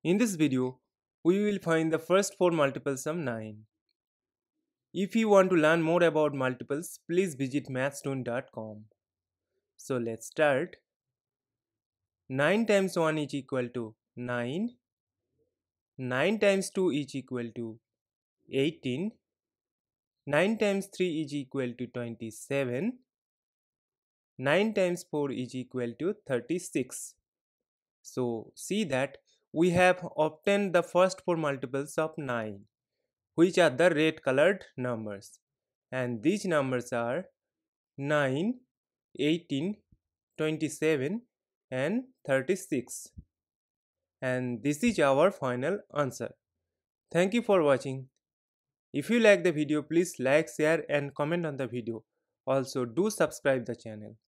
In this video, we will find the first four multiples of 9. If you want to learn more about multiples, please visit mathstoon.com. So let's start. 9 times 1 is equal to 9. 9 times 2 is equal to 18. 9 times 3 is equal to 27. 9 times 4 is equal to 36. So see that we have obtained the first four multiples of 9, which are the red colored numbers, and these numbers are 9, 18, 27 and 36, and this is our final answer. Thank you for watching. If you like the video, please like, share and comment on the video. Also do subscribe the channel.